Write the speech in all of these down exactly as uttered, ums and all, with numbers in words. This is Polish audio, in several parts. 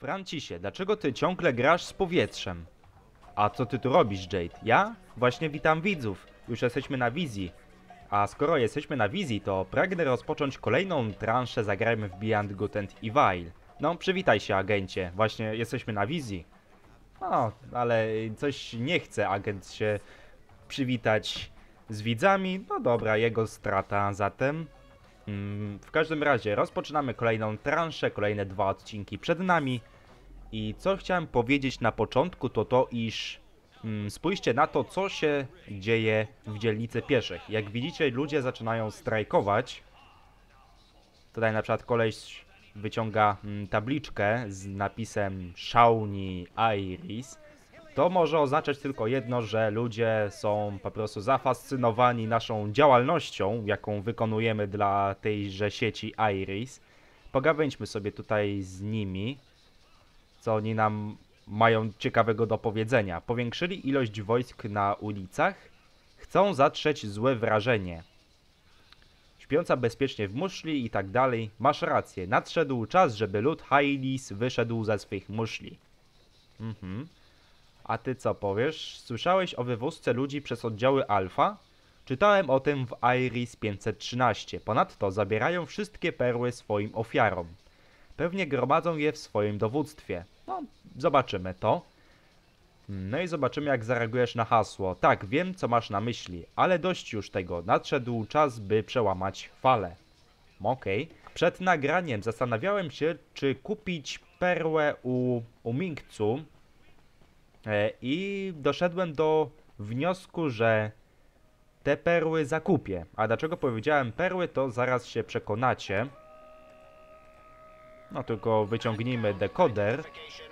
Francisie, dlaczego ty ciągle grasz z powietrzem? A co ty tu robisz, Jade? Ja? Właśnie witam widzów. Już jesteśmy na wizji. A skoro jesteśmy na wizji, to pragnę rozpocząć kolejną transzę Zagrajmy w Beyond Good and Evil. No, przywitaj się, agencie. Właśnie jesteśmy na wizji. O, ale coś nie chce agent się przywitać z widzami. No dobra, jego strata zatem. Mm, w każdym razie rozpoczynamy kolejną transzę, kolejne dwa odcinki przed nami. I co chciałem powiedzieć na początku, to to, iż mm, spójrzcie na to, co się dzieje w dzielnicy pieszych. Jak widzicie, ludzie zaczynają strajkować. Tutaj na przykład koleś wyciąga mm, tabliczkę z napisem Shawnee Iris. To może oznaczać tylko jedno, że ludzie są po prostu zafascynowani naszą działalnością, jaką wykonujemy dla tejże sieci Iris. Pogawędźmy sobie tutaj z nimi, co oni nam mają ciekawego do powiedzenia. Powiększyli ilość wojsk na ulicach, chcą zatrzeć złe wrażenie. Śpiąca bezpiecznie w muszli i tak dalej. Masz rację, nadszedł czas, żeby lud Hailis wyszedł ze swych muszli. Mhm. A ty co powiesz? Słyszałeś o wywózce ludzi przez oddziały Alfa? Czytałem o tym w Iris pięćset trzynaście. Ponadto zabierają wszystkie perły swoim ofiarom. Pewnie gromadzą je w swoim dowództwie. No, zobaczymy to. No i zobaczymy, jak zareagujesz na hasło. Tak, wiem, co masz na myśli, ale dość już tego. Nadszedł czas, by przełamać falę. Okej. Okay. Przed nagraniem zastanawiałem się, czy kupić perłę u, u Mingcu. E, I doszedłem do wniosku, że te perły zakupię. A dlaczego powiedziałem perły, to zaraz się przekonacie. No tylko wyciągnijmy dekoder.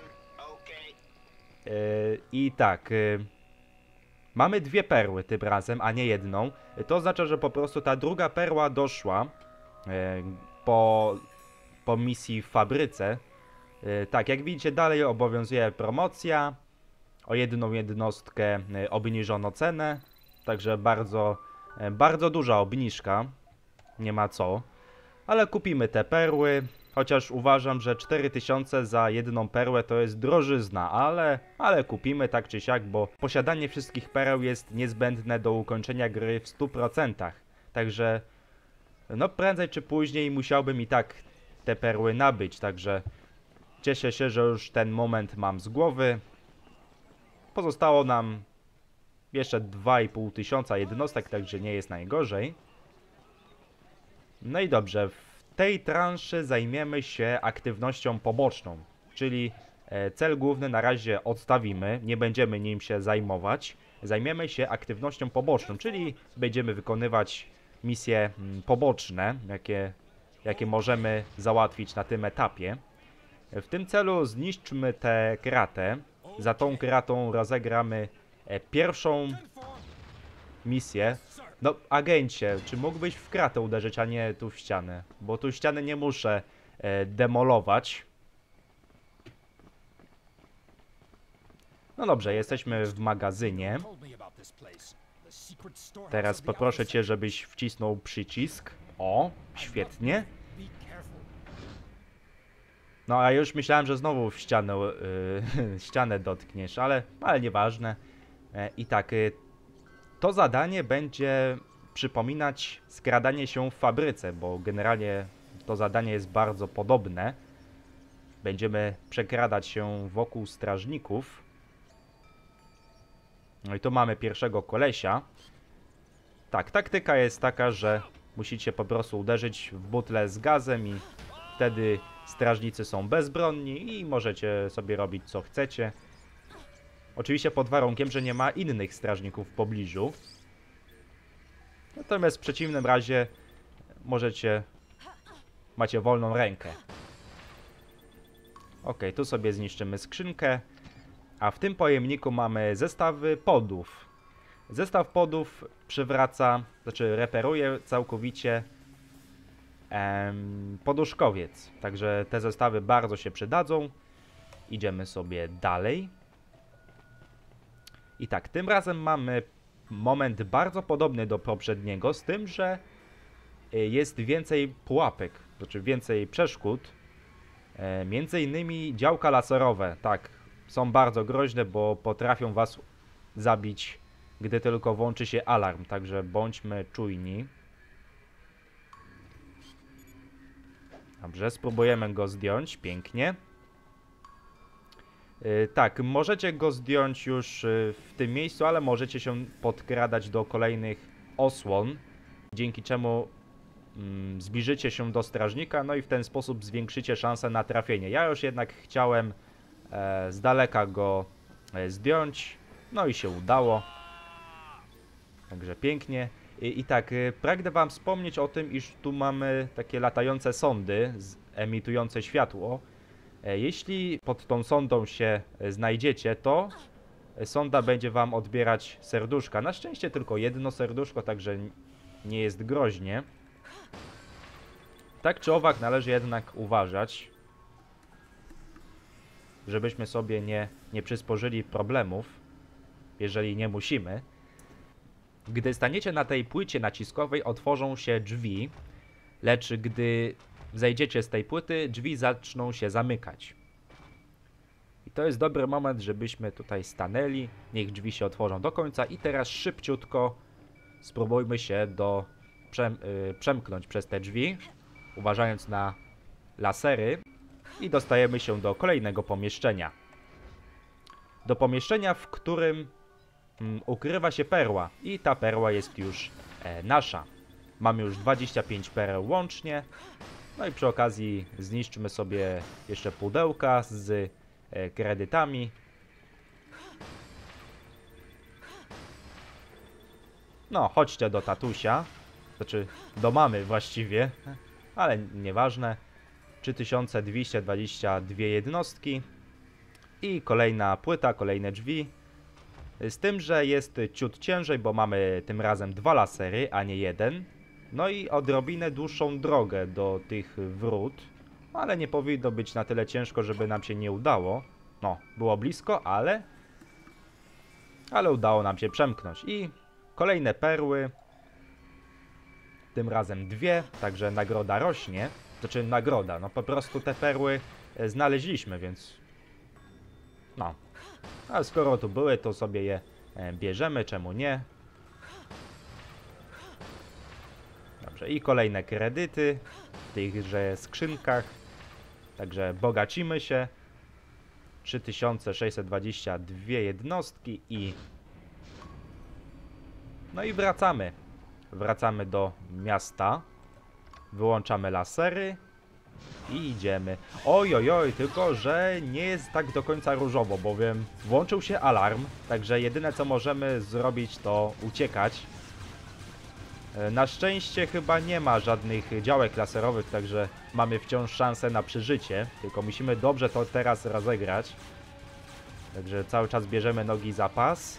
Yy, I tak. Yy, mamy dwie perły tym razem, a nie jedną. Yy, to oznacza, że po prostu ta druga perła doszła yy, po, po misji w fabryce. Yy, tak, jak widzicie, dalej obowiązuje promocja. O jedną jednostkę yy, obniżono cenę. Także bardzo, yy, bardzo duża obniżka. Nie ma co. Ale kupimy te perły. Chociaż uważam, że cztery tysiące za jedną perłę to jest drożyzna, ale, ale kupimy tak czy siak, bo posiadanie wszystkich pereł jest niezbędne do ukończenia gry w stu procentach. Także, no prędzej czy później musiałbym i tak te perły nabyć, także cieszę się, że już ten moment mam z głowy. Pozostało nam jeszcze dwa i pół tysiąca jednostek, także nie jest najgorzej. No i dobrze. W tej transzy zajmiemy się aktywnością poboczną, czyli cel główny na razie odstawimy, nie będziemy nim się zajmować. Zajmiemy się aktywnością poboczną, czyli będziemy wykonywać misje poboczne, jakie, jakie możemy załatwić na tym etapie. W tym celu zniszczmy tę kratę. Za tą kratą rozegramy pierwszą misję. No, agencie, czy mógłbyś w kratę uderzyć, a nie tu w ścianę? Bo tu ściany nie muszę e, demolować. No dobrze, jesteśmy w magazynie. Teraz poproszę cię, żebyś wcisnął przycisk. O, świetnie. No, a już myślałem, że znowu w ścianę, yy, ścianę dotkniesz, ale, ale nieważne. E, I tak... Yy, To zadanie będzie przypominać skradanie się w fabryce, bo generalnie to zadanie jest bardzo podobne. Będziemy przekradać się wokół strażników. No i tu mamy pierwszego kolesia. Tak, taktyka jest taka, że musicie po prostu uderzyć w butlę z gazem i wtedy strażnicy są bezbronni i możecie sobie robić co chcecie. Oczywiście pod warunkiem, że nie ma innych strażników w pobliżu. Natomiast w przeciwnym razie możecie... macie wolną rękę. Ok, tu sobie zniszczymy skrzynkę. A w tym pojemniku mamy zestawy podów. Zestaw podów przywraca, znaczy reperuje całkowicie em, poduszkowiec. Także te zestawy bardzo się przydadzą. Idziemy sobie dalej. I tak, tym razem mamy moment bardzo podobny do poprzedniego, z tym, że jest więcej pułapek, znaczy więcej przeszkód. E, między innymi działka laserowe, tak, są bardzo groźne, bo potrafią was zabić, gdy tylko włączy się alarm, także bądźmy czujni. Dobrze, spróbujemy go zdjąć, pięknie. Yy, tak, możecie go zdjąć już yy, w tym miejscu, ale możecie się podkradać do kolejnych osłon, dzięki czemu yy, zbliżycie się do strażnika, no i w ten sposób zwiększycie szansę na trafienie. Ja już jednak chciałem e, z daleka go e, zdjąć, no i się udało. Także pięknie. I, i tak, y, pragnę wam wspomnieć o tym, iż tu mamy takie latające sondy z, emitujące światło. E, jeśli pod tą sondą się e, znajdziecie, to e, sonda będzie wam odbierać serduszka. Na szczęście tylko jedno serduszko, także nie jest groźnie. Tak czy owak należy jednak uważać, żebyśmy sobie nie, nie przysporzyli problemów, jeżeli nie musimy. Gdy staniecie na tej płycie naciskowej, otworzą się drzwi, lecz gdy zejdziecie z tej płyty, drzwi zaczną się zamykać. I to jest dobry moment, żebyśmy tutaj stanęli, niech drzwi się otworzą do końca i teraz szybciutko spróbujmy się do przem, yy, przemknąć przez te drzwi, uważając na lasery i dostajemy się do kolejnego pomieszczenia. Do pomieszczenia, w którym ukrywa się perła i ta perła jest już e, nasza. Mamy już dwadzieścia pięć pereł łącznie. No i przy okazji zniszczymy sobie jeszcze pudełka z e, kredytami. No, chodźcie do tatusia. Znaczy, do mamy właściwie. Ale nieważne. trzy tysiące dwieście dwadzieścia dwie jednostki. I kolejna płyta, kolejne drzwi. Z tym, że jest ciut ciężej, bo mamy tym razem dwa lasery, a nie jeden. No i odrobinę dłuższą drogę do tych wrót. Ale nie powinno być na tyle ciężko, żeby nam się nie udało. No, było blisko, ale... Ale udało nam się przemknąć. I kolejne perły. Tym razem dwie, także nagroda rośnie. Znaczy nagroda, no po prostu te perły znaleźliśmy, więc... No... A skoro tu były, to sobie je e, bierzemy, czemu nie? Dobrze, i kolejne kredyty w tychże skrzynkach. Także bogacimy się. trzy tysiące sześćset dwadzieścia dwie jednostki i... No i wracamy. Wracamy do miasta. Wyłączamy lasery. I idziemy. Oj, oj, oj, tylko że nie jest tak do końca różowo, bowiem włączył się alarm, także jedyne co możemy zrobić to uciekać. Na szczęście chyba nie ma żadnych działek laserowych, także mamy wciąż szansę na przeżycie, tylko musimy dobrze to teraz rozegrać. Także cały czas bierzemy nogi za pas.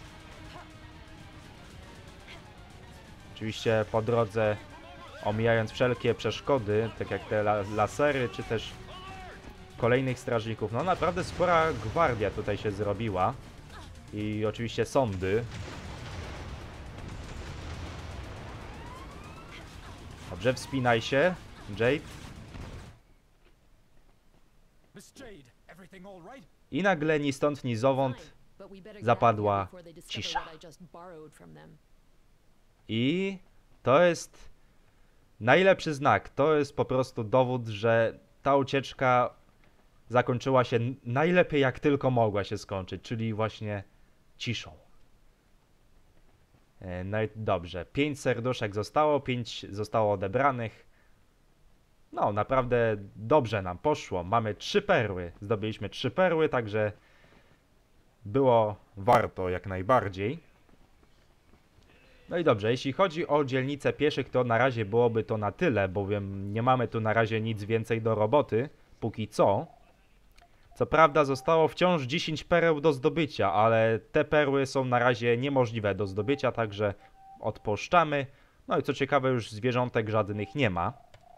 Oczywiście po drodze omijając wszelkie przeszkody, tak jak te la lasery, czy też kolejnych strażników. No naprawdę spora gwardia tutaj się zrobiła. I oczywiście sądy. Dobrze, wspinaj się, Jade. I nagle ni stąd, ni zowąd zapadła cisza. I to jest najlepszy znak. To jest po prostu dowód, że ta ucieczka zakończyła się najlepiej jak tylko mogła się skończyć, czyli właśnie ciszą. No i dobrze. Pięć serduszek zostało, pięć zostało odebranych. No, naprawdę dobrze nam poszło. Mamy trzy perły. Zdobyliśmy trzy perły, także było warto jak najbardziej. No i dobrze, jeśli chodzi o dzielnicę pieszych, to na razie byłoby to na tyle, bowiem nie mamy tu na razie nic więcej do roboty, póki co. Co prawda zostało wciąż dziesięć pereł do zdobycia, ale te perły są na razie niemożliwe do zdobycia, także odposzczamy. No i co ciekawe, już zwierzątek żadnych nie ma.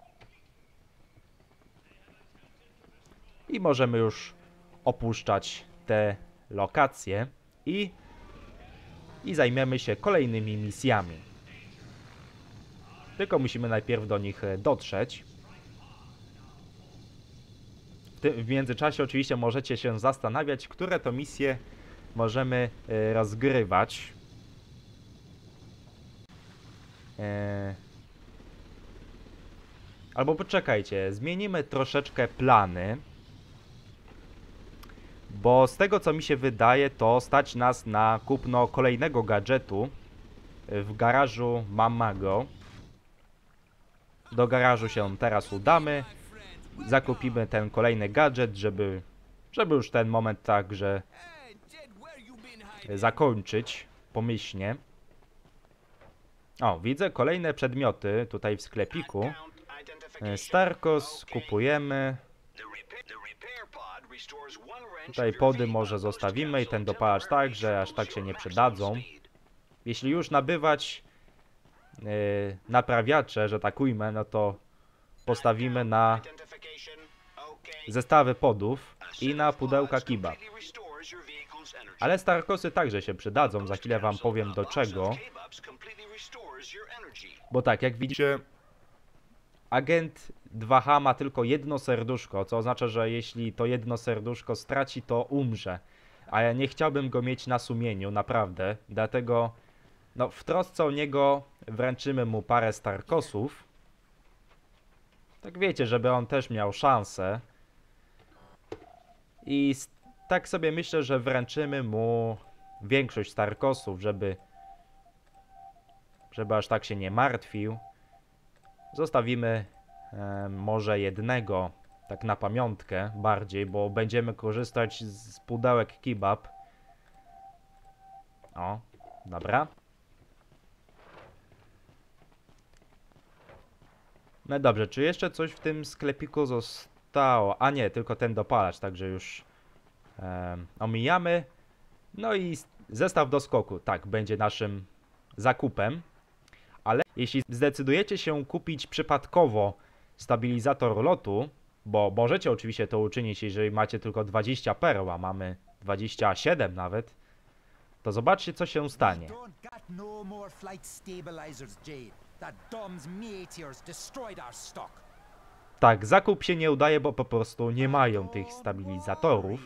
I możemy już opuszczać te lokacje i... I zajmiemy się kolejnymi misjami. Tylko musimy najpierw do nich dotrzeć. W ty, w międzyczasie oczywiście możecie się zastanawiać, które to misje możemy y, rozgrywać. Y, albo poczekajcie, zmienimy troszeczkę plany. Bo z tego co mi się wydaje, to stać nas na kupno kolejnego gadżetu w garażu Mamago. Do garażu się teraz udamy. Zakupimy ten kolejny gadżet, żeby, żeby już ten moment także zakończyć pomyślnie. O, widzę kolejne przedmioty tutaj w sklepiku. Starkos kupujemy. Tutaj pody może zostawimy i ten dopalacz tak, że aż tak się nie przydadzą. Jeśli już nabywać yy, naprawiacze, że tak ujmę, no to postawimy na zestawy podów i na pudełka kebab. Ale Starkosy także się przydadzą, za chwilę wam powiem do czego. Bo tak, jak widzicie, agent dwa H ma tylko jedno serduszko, co oznacza, że jeśli to jedno serduszko straci, to umrze. A ja nie chciałbym go mieć na sumieniu, naprawdę. Dlatego, no, w trosce o niego wręczymy mu parę Starkosów. Tak wiecie, żeby on też miał szansę. I tak sobie myślę, że wręczymy mu większość Starkosów, żeby, żeby aż tak się nie martwił. Zostawimy e, może jednego, tak na pamiątkę bardziej, bo będziemy korzystać z pudełek kebab. O, dobra. No dobrze, czy jeszcze coś w tym sklepiku zostało? A nie, tylko ten dopalacz, także już e, omijamy. No i zestaw do skoku, tak, będzie naszym zakupem. Ale jeśli zdecydujecie się kupić przypadkowo stabilizator lotu, bo możecie oczywiście to uczynić, jeżeli macie tylko dwadzieścia perł, a mamy dwadzieścia siedem nawet, to zobaczcie, co się stanie. Tak, zakup się nie udaje, bo po prostu nie mają tych stabilizatorów.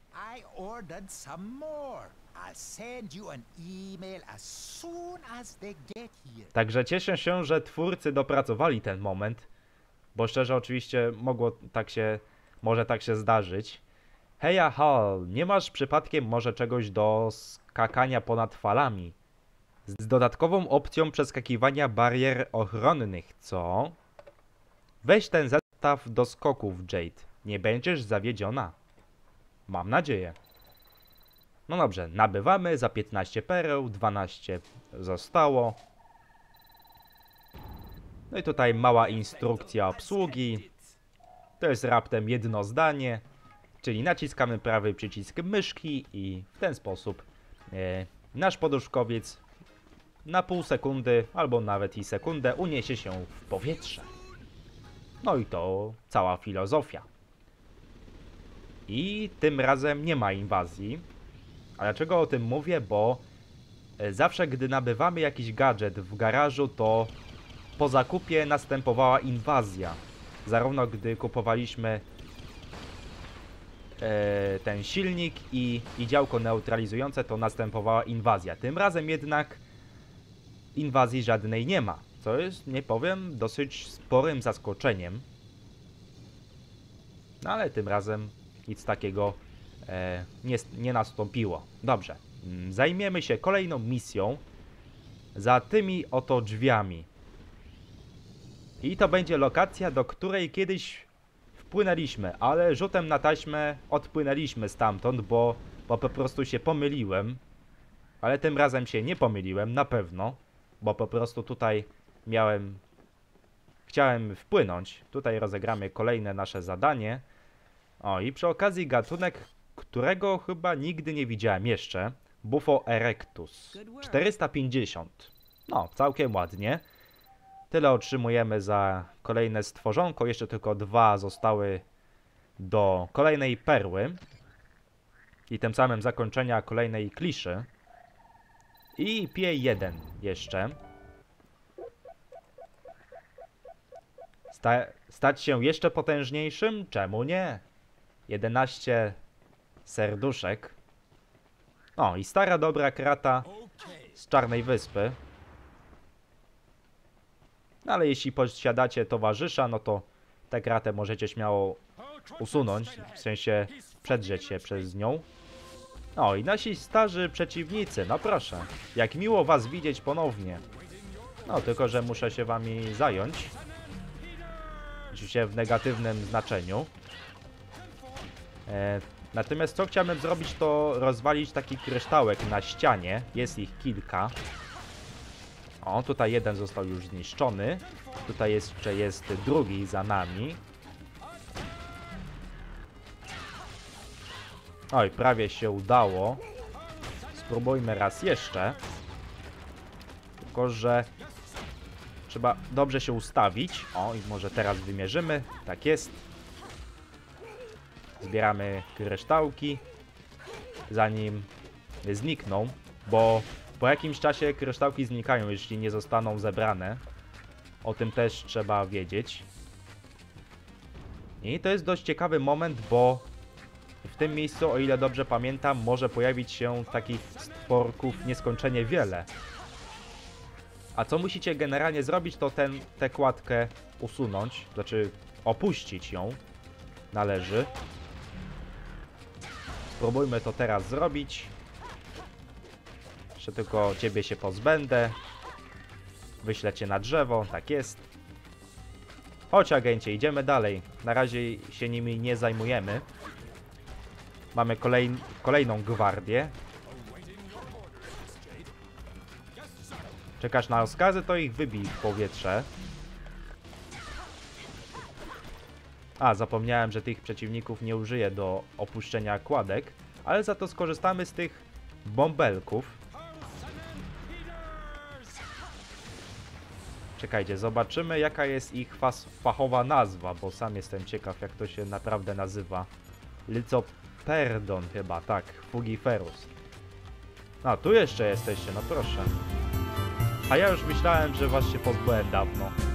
Także cieszę się, że twórcy dopracowali ten moment, bo szczerze oczywiście mogło tak się, może tak się zdarzyć. Heja Hal, nie masz przypadkiem może czegoś do skakania ponad falami? Z dodatkową opcją przeskakiwania barier ochronnych, co? Weź ten zestaw do skoków, Jade. Nie będziesz zawiedziona. Mam nadzieję. No dobrze, nabywamy za piętnaście pereł, dwanaście zostało. No i tutaj mała instrukcja obsługi. To jest raptem jedno zdanie, czyli naciskamy prawy przycisk myszki i w ten sposób e, nasz poduszkowiec na pół sekundy albo nawet i sekundę uniesie się w powietrze. No i to cała filozofia. I tym razem nie ma inwazji. A dlaczego o tym mówię? Bo zawsze gdy nabywamy jakiś gadżet w garażu, to po zakupie następowała inwazja. Zarówno gdy kupowaliśmy e, ten silnik i, i działko neutralizujące, to następowała inwazja. Tym razem jednak inwazji żadnej nie ma, co jest, nie powiem, dosyć sporym zaskoczeniem. No ale tym razem nic takiego e, nie, nie nastąpiło. Dobrze, zajmiemy się kolejną misją za tymi oto drzwiami. I to będzie lokacja, do której kiedyś wpłynęliśmy, ale rzutem na taśmę odpłynęliśmy stamtąd, bo, bo po prostu się pomyliłem. Ale tym razem się nie pomyliłem, na pewno, bo po prostu tutaj miałem... Chciałem wpłynąć. Tutaj rozegramy kolejne nasze zadanie. O, i przy okazji gatunek, którego chyba nigdy nie widziałem jeszcze. Bufo erectus. czterysta pięćdziesiąt. No, całkiem ładnie. Tyle otrzymujemy za kolejne stworzonko. Jeszcze tylko dwa zostały do kolejnej perły. I tym samym zakończenia kolejnej kliszy. I P jeden jeszcze. Sta stać się jeszcze potężniejszym? Czemu nie? jedenaście serduszek. O, i stara dobra krata z Czarnej Wyspy. No, ale jeśli posiadacie towarzysza, no to tę kratę możecie śmiało usunąć, w sensie przedrzeć się przez nią. O, i nasi starzy przeciwnicy, no proszę. Jak miło was widzieć ponownie. No, tylko że muszę się wami zająć. Oczywiście w negatywnym znaczeniu. E, natomiast co chciałbym zrobić, to rozwalić taki kryształek na ścianie. Jest ich kilka. O, tutaj jeden został już zniszczony. Tutaj jeszcze jest drugi za nami. Oj, prawie się udało. Spróbujmy raz jeszcze. Tylko że trzeba dobrze się ustawić. O, i może teraz wymierzymy. Tak jest. Zbieramy kryształki, zanim znikną, bo po jakimś czasie kryształki znikają, jeśli nie zostaną zebrane. O tym też trzeba wiedzieć. I to jest dość ciekawy moment, bo w tym miejscu, o ile dobrze pamiętam, może pojawić się takich stworków nieskończenie wiele. A co musicie generalnie zrobić, to ten, tę kładkę usunąć, znaczy opuścić ją należy. Spróbujmy to teraz zrobić. Jeszcze tylko ciebie się pozbędę. Wyślę cię na drzewo, tak jest. Chodź, agencie, idziemy dalej. Na razie się nimi nie zajmujemy. Mamy kolej, kolejną gwardię. Czekasz na rozkazy, to ich wybij w powietrze. A, zapomniałem, że tych przeciwników nie użyję do opuszczenia kładek, ale za to skorzystamy z tych bąbelków. Czekajcie, zobaczymy jaka jest ich fachowa nazwa, bo sam jestem ciekaw jak to się naprawdę nazywa. Lycoperdon chyba, tak, Fugiferus. A, tu jeszcze jesteście, no proszę. A ja już myślałem, że was się pozbyłem dawno.